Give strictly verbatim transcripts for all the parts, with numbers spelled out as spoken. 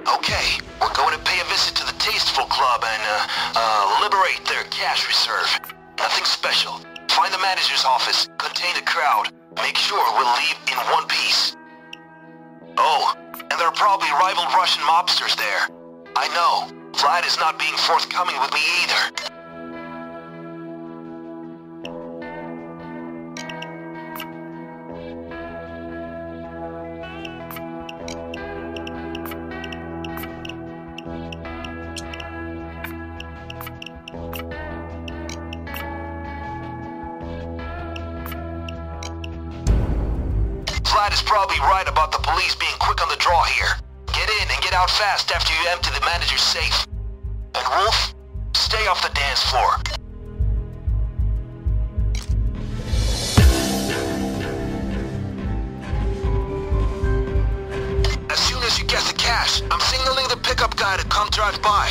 Okay, we're going to pay a visit to the Tasteful Club and, uh, uh, liberate their cash reserve. Nothing special. Find the manager's office, contain the crowd. Make sure we'll leave in one piece. Oh, and there are probably rival Russian mobsters there. I know. Vlad is not being forthcoming with me either. Vlad is probably right about the police being quick on the draw here. Get in and get out fast after you empty the manager's safe. And Wolf, stay off the dance floor. As soon as you get the cash, I'm signaling the pickup guy to come drive by.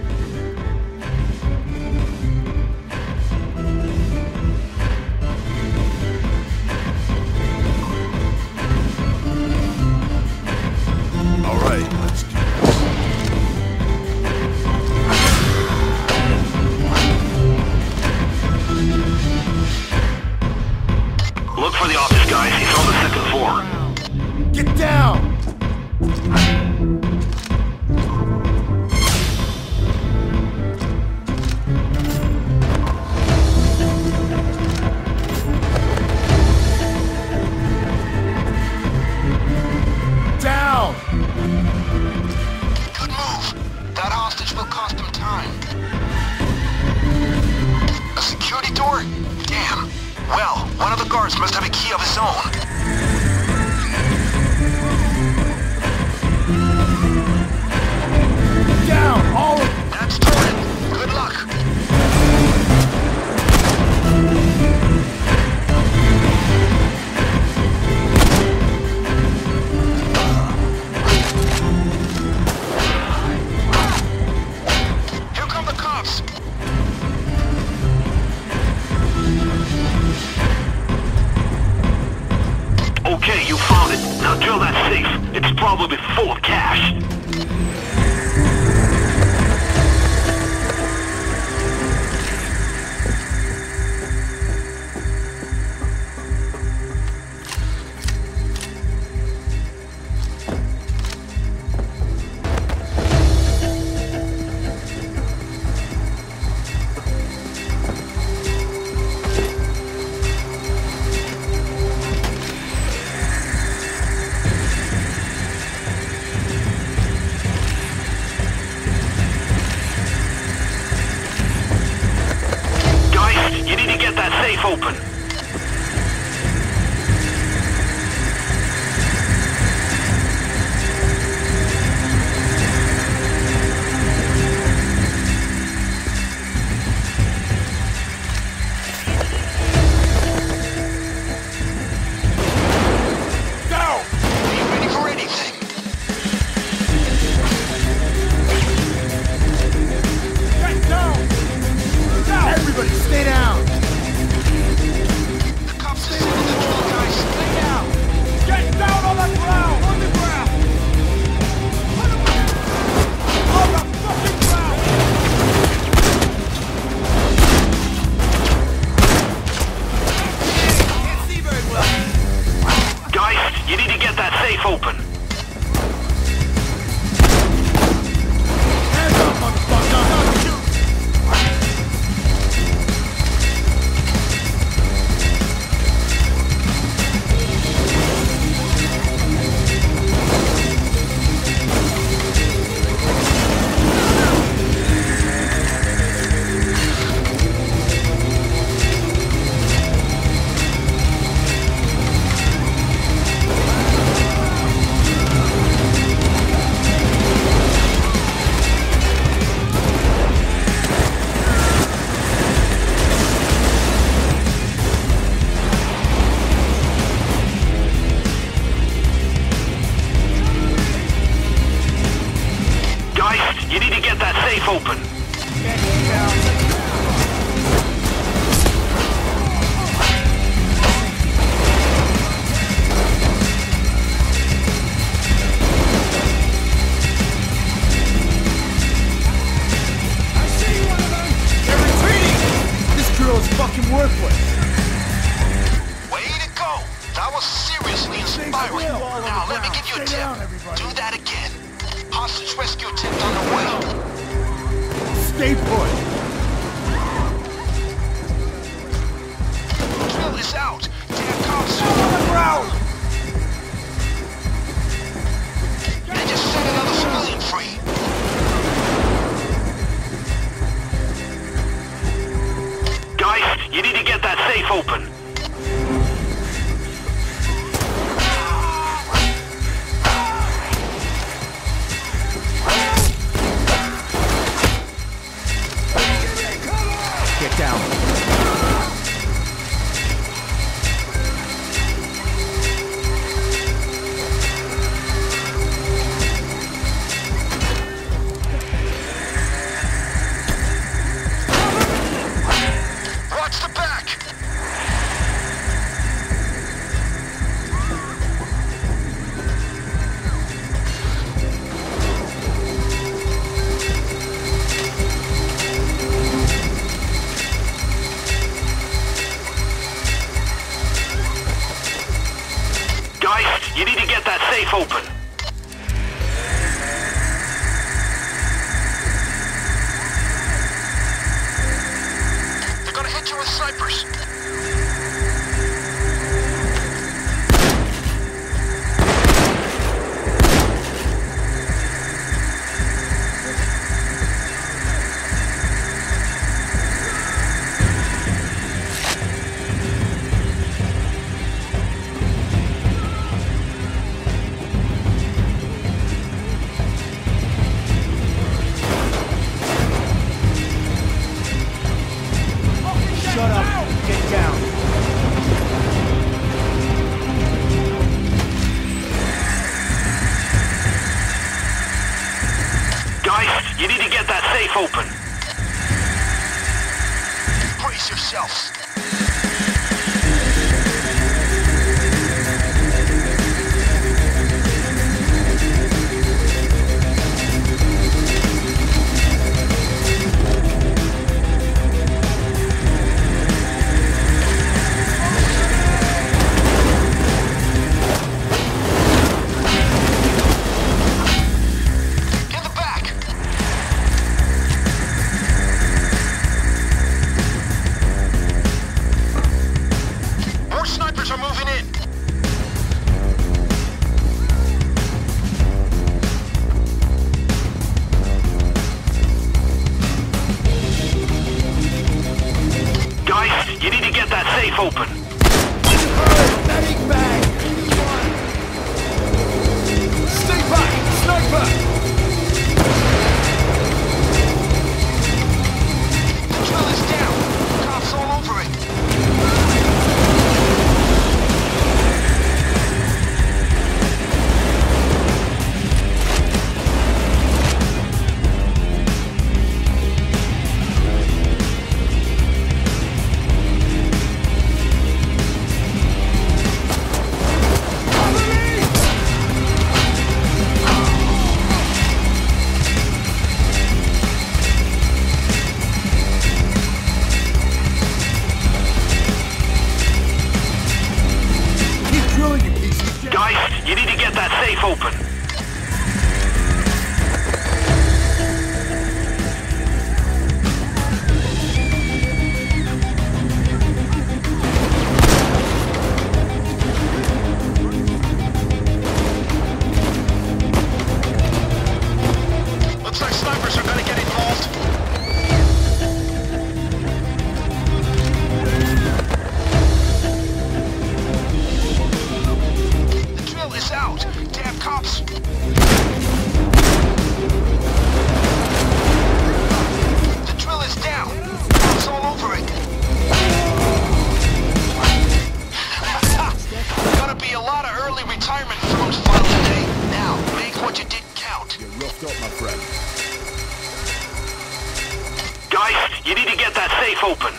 Look for the office guys. He's on the second floor. Get down! Down! Good move. That hostage will cost him time. A security door? Damn. Well, one of the guards must have a key of his own. Down! All of them! That's Jordan. Good luck. Here come the cops. Okay, you found it. Now drill that safe. It's probably full of cash. You need to get that safe open. Go! Are you ready for anything? Get down! Down! Everybody stay down! The cops are sending the drill guys. Stay down! Get down on the ground! On the ground! On the fucking ground! Can't see very well. Guys, you need to get that safe open. Hands up, motherfucker! Shoot! You need to get that safe open. gave you a Stay tip. down, everybody. Do that again. Hostage rescue attempt on the way. Stay put. The drill is out. Damn cops. On the ground. They just set another civilian free. Guys, you need to get that safe open. Get down. Watch the back. Guys, you need to get that safe open. They're gonna hit you with snipers. Shut up. Get down. Guys, you need to get that safe open. Brace yourselves. In the back. More snipers are moving in. Guys, you need to get that safe open. Medic bag. Stay back. Sniper. The drill is down. Cops all over it. Keep drilling, you piece of shit. Guys, you need to get that safe open. Looks like snipers are gonna get involved. The drill is out. Damn cops. The drill is down. Cops all over it. Gonna be a lot of early retirement forms filed today. Now, make what you did count. You're roughed up, my friend. Guys, you need to get that safe open.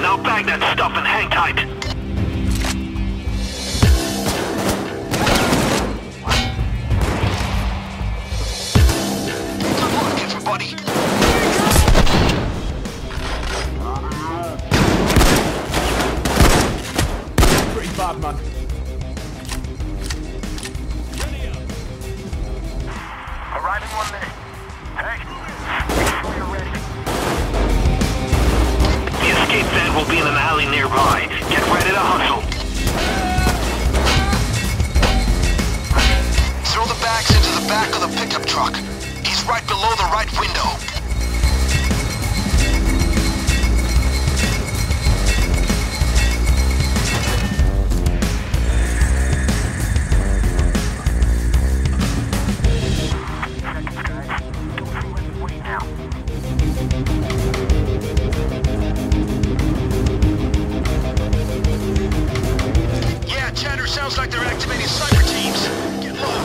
Now bag that stuff and hang tight. Good luck, everybody. Pretty bad, man. Arriving one minute. Hey, we're ready. The escape van will be in an alley nearby. Get ready to hustle. Throw the bags into the back of the pickup truck. He's right below the right window. Yeah, chatter sounds like they're activating cyber teams. Get low.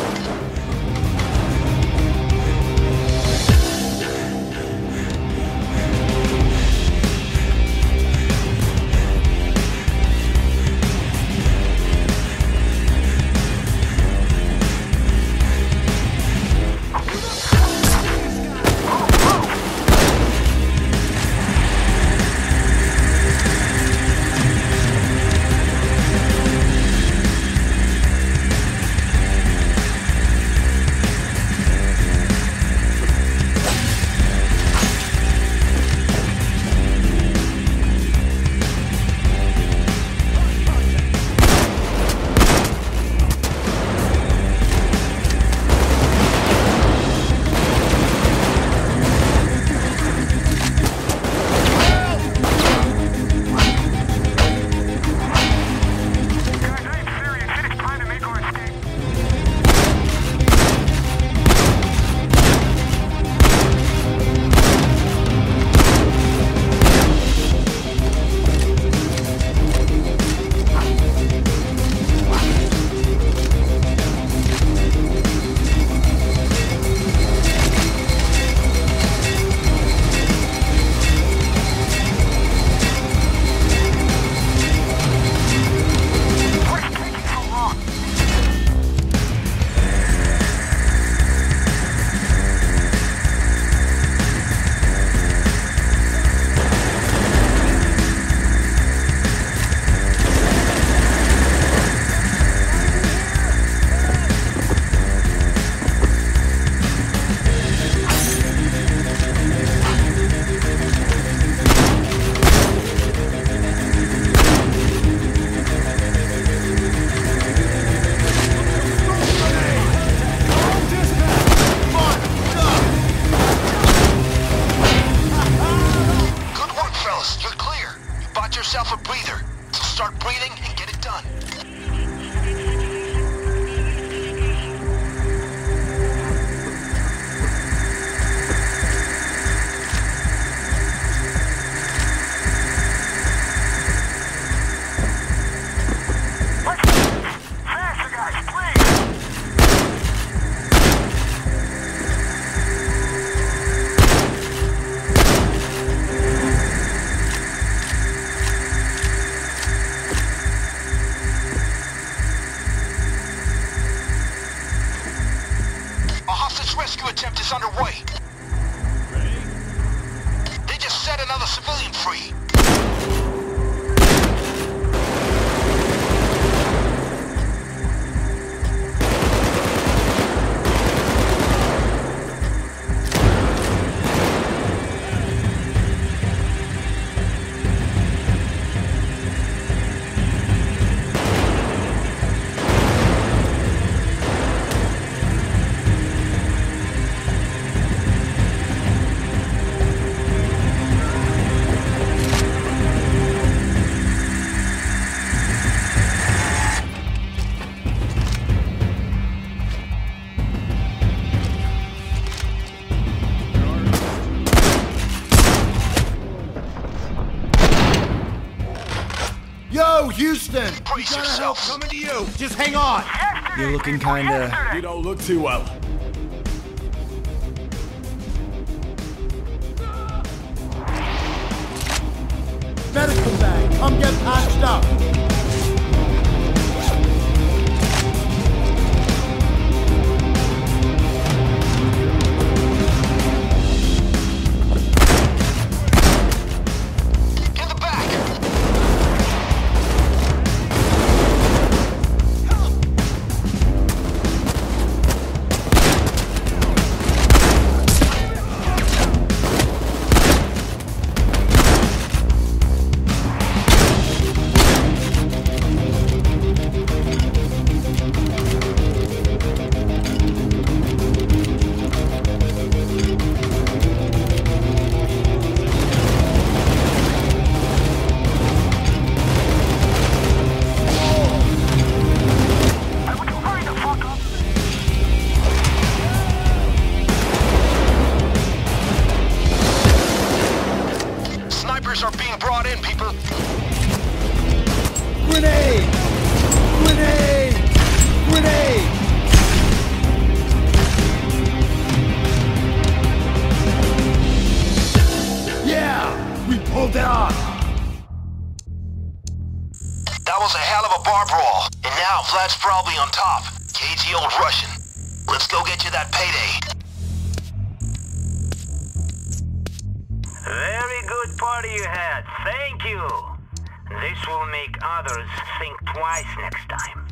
rescue attempt is underway. They just set another civilian free. Yo, Houston! Brace We got yourself. help coming to you. Just hang on. You're looking kinda... You don't look too well. Medical bag. Come get patched up. In the back! Snipers are being brought in, people. Grenade! Grenade! Grenade! Yeah! We pulled it off! That was a hell of a bar brawl. And now Vlad's probably on top. Cagey old Russian. Let's go get you that payday. Very good party you had. Thank you. This will make others think twice next time.